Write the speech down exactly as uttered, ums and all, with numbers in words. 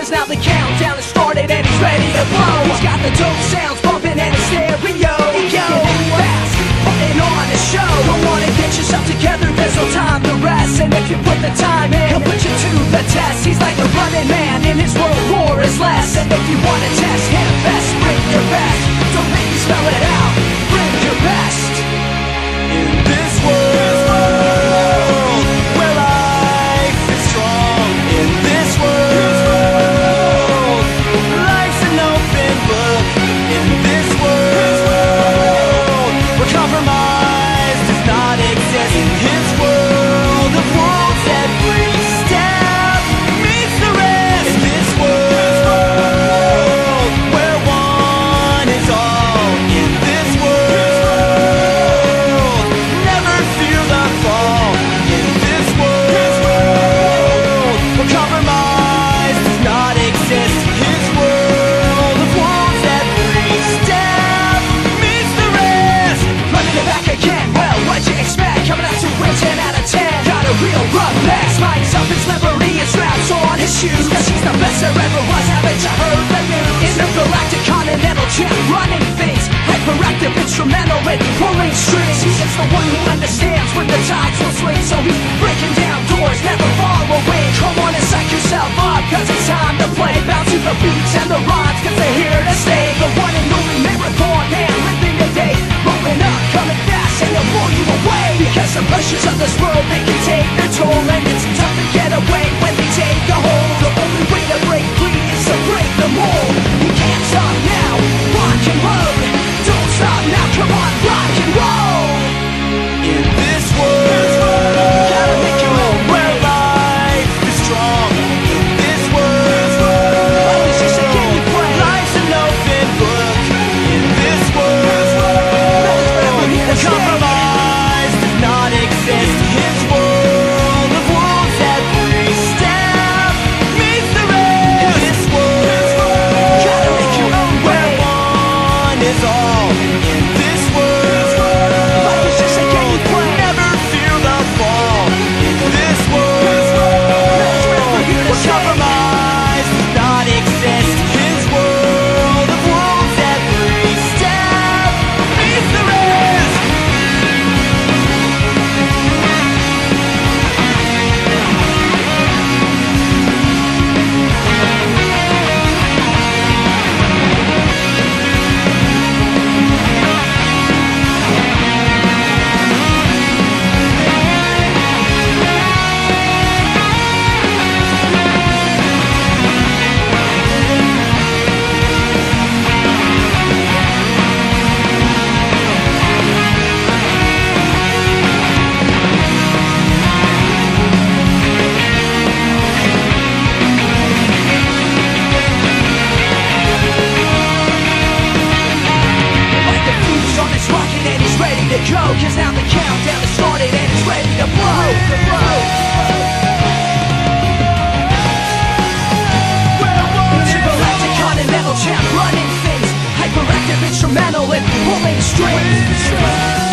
cause now the countdown has started and he's ready to blow. He's got the dope sounds bumping and his stereo. He can hit fast, putting on a show. Don't wanna get yourself together, there's no time to rest. And if you put the time in, he'll put you to the test. He's like a running man and his world war is less. And if you wanna test him, best bring your best. Don't make me spell it out, bring your best. In this world where life is strong, in this world life's an open book. In this world where compromise does not exist. In his world of rules, every step meets the rest. In this world where one is all. In this world never fear the fall. In this world where compromise does not exist. His world of rules, every step meets the rest. Running it back again, well, what'd you expect? Coming out to win ten out of ten. Got a real rough neck, spikes up his livery and straps on his shoes. Cause he's the best there ever was, haven't you heard the news? Intergalactic continental champ, running things. Hyperactive, instrumental in pulling strings. He's the one who understands when the tides will swing. So he's breaking down doors, never fall away. Come on and psych yourself up, cause it's time to play. Bounce to the beats and the rhymes, cause they're here to stay. The one and only marathon man, living the day. Rolling up, coming fast, and they'll blow you away. Because the pressures of this world, they can take their toll. And it's tough to get away when they take a hold. The only way to break free is to break the mold. You can't stop now, rock and roll. Don't stop now, come on, rock and roll. In this world, Gotta make your own where life is strong. In this world, Life is just a game you play. life's an open book. In this world, where compromise does not exist. His world of rules, every step meets the rest. In this world, Gotta make your own where way. one is all. In this world, Life is just a game you play. never fear the fall. In this world, where compromise does not exist. His world of rules, every step meets the rest. Like the fuse on his rocket and he's ready to go. Cause now the countdown has started and he's ready to blow, to blow. Intergalactic continental champ, running things. Hyperactive, instrumental in pulling strings.